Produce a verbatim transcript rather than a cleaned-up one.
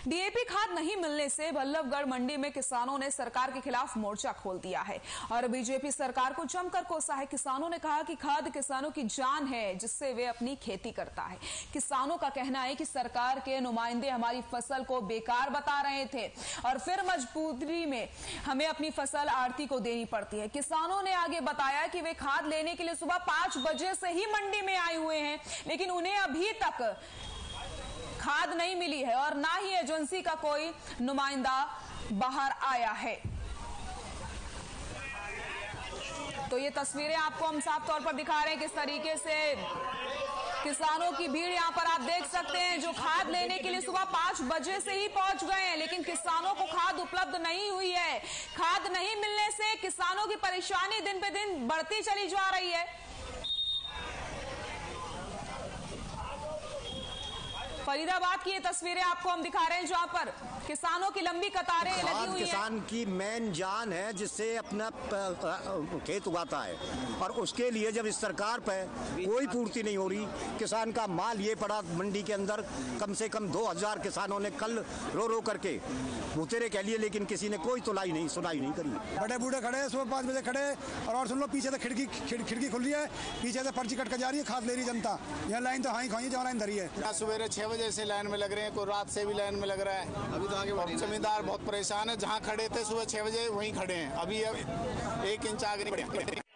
DAP खाद नहीं मिलने से बल्लभगढ़ मंडी में किसानों ने सरकार के खिलाफ मोर्चा खोल दिया है और बीजेपी सरकार को जमकर कोसा है। किसानों ने कहा कि खाद किसानों की जान है जिससे वे अपनी खेती करता है। किसानों का कहना है कि सरकार के नुमाइंदे हमारी फसल को बेकार बता रहे थे और फिर मजबूरी में हमें अपनी फसल आढ़ती को देनी पड़ती है। किसानों ने आगे बताया कि वे खाद लेने के लिए सुबह पांच बजे से ही मंडी में आए हुए हैं, लेकिन उन्हें अभी तक खाद नहीं मिली है और ना ही एजेंसी का कोई नुमाइंदा बाहर आया है। तो ये तस्वीरें आपको हम साफ तौर पर दिखा रहे हैं किस तरीके से किसानों की भीड़ यहां पर आप देख सकते हैं, जो खाद लेने के लिए सुबह पांच बजे से ही पहुंच गए हैं, लेकिन किसानों को खाद उपलब्ध नहीं हुई है। खाद नहीं मिलने से किसानों की परेशानी दिन पे दिन बढ़ती चली जा रही है। फरीदाबाद की ये तस्वीरें आपको हम दिखा रहे हैं जहां पर किसानों की लंबी कतारें लगी हुई हैं। किसान की मेन जान है जिससे अपना खेत उगाता है और उसके लिए जब इस सरकार पर कोई पूर्ति नहीं हो रही, किसान का माल ये पड़ा मंडी के अंदर, कम से कम दो हजार किसानों ने कल रो रो करके मुतेरे कह लिए, लेकिन किसी ने कोई तुलाई नहीं सुनाई नहीं करी। बड़े बूढ़े खड़े सुबह पाँच बजे खड़े और, और सुन लो पीछे से खिड़की खिड़की खुल रही है, पीछे से पर्ची कट कर जा रही है, खाद ले रही जनता। यहाँ लाइन तो हाई खाई जहाँ लाइन धरी है। सवेरे छह बजे से लाइन में लग रहे हैं, कोई रात से भी लाइन में लग रहा है। अभी तो आगे जमींदार बहुत परेशान है, जहाँ खड़े थे सुबह छह बजे वहीं खड़े हैं, अभी एक इंच आगे नहीं बढ़े।